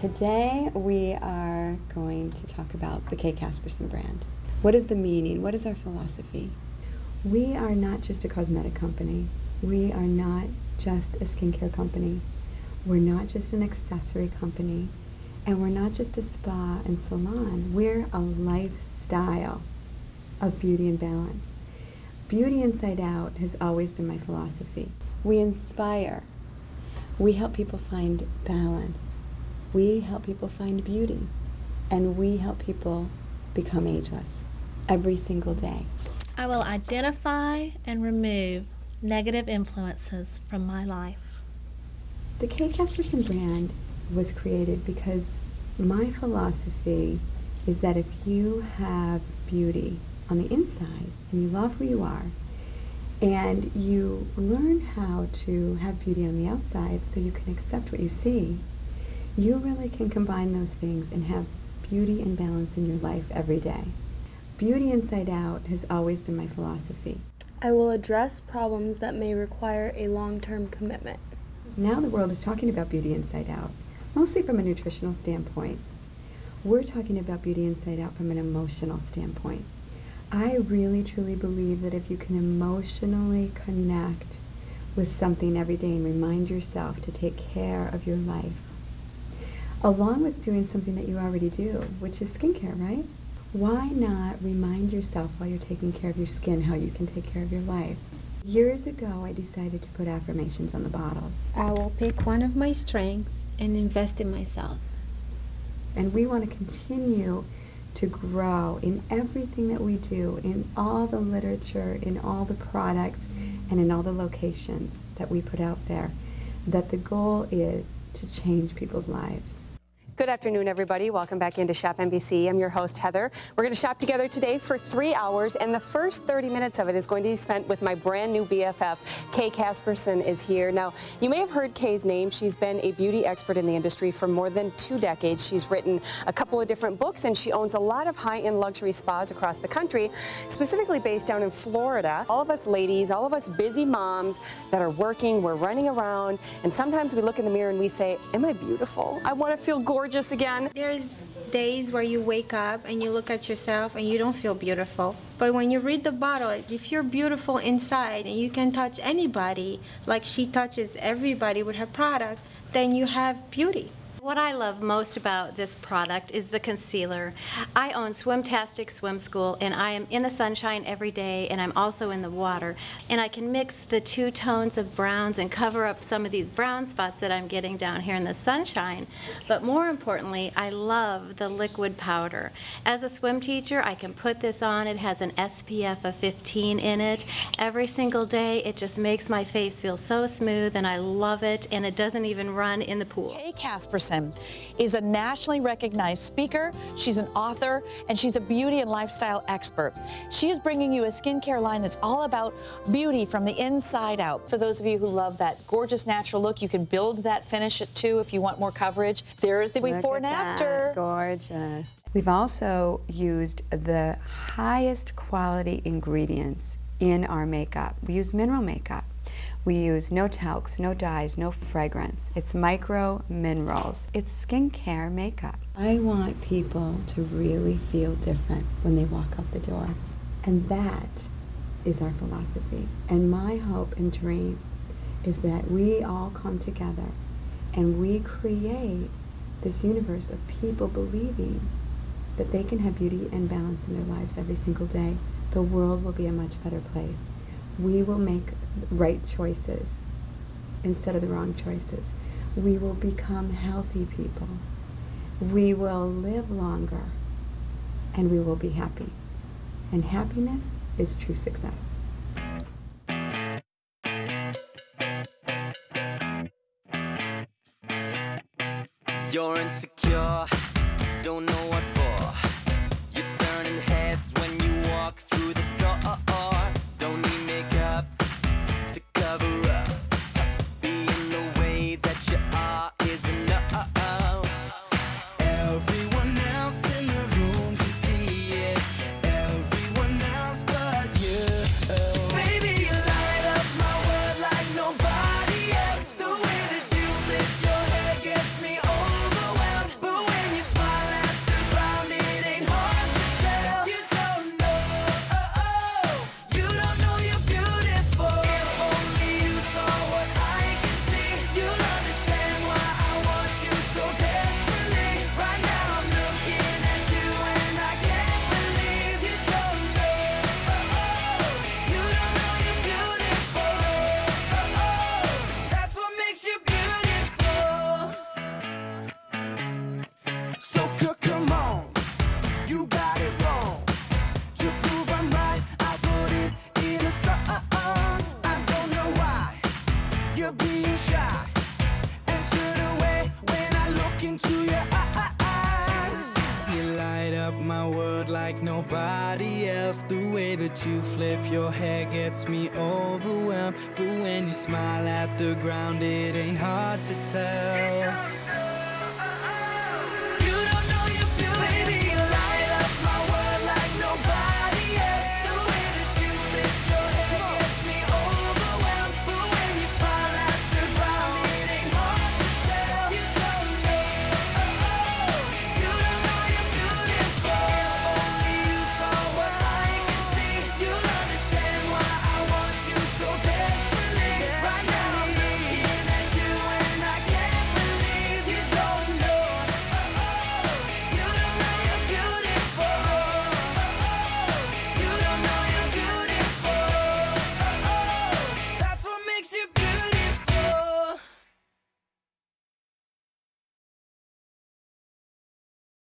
Today we are going to talk about the Casperson brand. What is the meaning? What is our philosophy? We are not just a cosmetic company. We are not just a skincare company. We're not just an accessory company. And we're not just a spa and salon. We're a lifestyle of beauty and balance. Beauty inside out has always been my philosophy. We inspire. We help people find balance. We help people find beauty. And we help people become ageless every single day. I will identify and remove negative influences from my life. The Casperson brand was created because my philosophy is that if you have beauty on the inside and you love who you are and you learn how to have beauty on the outside so you can accept what you see, you really can combine those things and have beauty and balance in your life every day. Beauty inside out has always been my philosophy. I will address problems that may require a long-term commitment. Now the world is talking about beauty inside out, mostly from a nutritional standpoint. We're talking about beauty inside out from an emotional standpoint. I really truly believe that if you can emotionally connect with something every day and remind yourself to take care of your life, along with doing something that you already do, which is skincare, right? Why not remind yourself while you're taking care of your skin how you can take care of your life? Years ago, I decided to put affirmations on the bottles. I will pick one of my strengths and invest in myself. And we want to continue to grow in everything that we do, in all the literature, in all the products, and in all the locations that we put out there, that the goal is to change people's lives. Good afternoon, everybody. Welcome back into Shop NBC. I'm your host, Heather. We're going to shop together today for 3 hours, and the first 30 minutes of it is going to be spent with my brand new BFF. Kay Casperson is here. Now, you may have heard Kay's name. She's been a beauty expert in the industry for more than 2 decades. She's written a couple of different books, and she owns a lot of high-end luxury spas across the country, specifically based down in Florida. All of us ladies, all of us busy moms that are working, we're running around, and sometimes we look in the mirror and we say, am I beautiful? I want to feel gorgeous again. There's days where you wake up and you look at yourself and you don't feel beautiful. But when you read the bottle, if you're beautiful inside and you can touch anybody like she touches everybody with her product, then you have beauty. What I love most about this product is the concealer. I own Swimtastic Swim School, and I am in the sunshine every day, and I'm also in the water. And I can mix the 2 tones of browns and cover up some of these brown spots that I'm getting down here in the sunshine. But more importantly, I love the liquid powder. As a swim teacher, I can put this on. It has an SPF of 15 in it. Every single day, it just makes my face feel so smooth, and I love it, and it doesn't even run in the pool. Kay Casperson is a nationally recognized speaker, she's an author, and she's a beauty and lifestyle expert. She is bringing you a skincare line that's all about beauty from the inside out. For those of you who love that gorgeous natural look, you can build that finish it too if you want more coverage. There's the before and after. Gorgeous. We've also used the highest quality ingredients in our makeup. We use mineral makeup. We use no talcs, no dyes, no fragrance. It's micro minerals. It's skincare makeup. I want people to really feel different when they walk out the door. And that is our philosophy. And my hope and dream is that we all come together and we create this universe of people believing that they can have beauty and balance in their lives every single day. The world will be a much better place. We will make right choices instead of the wrong choices. We will become healthy people. We will live longer, and we will be happy. And happiness is true success. You're insecure, don't know what for. You're turning heads when you walk through the door. Don't need makeup to cover up. Being the way that you are is enough. Everyone else in the room can see it. Everyone else but you. nobody else. The way that you flip your hair gets me overwhelmed. But when you smile at the ground, it ain't hard to tell.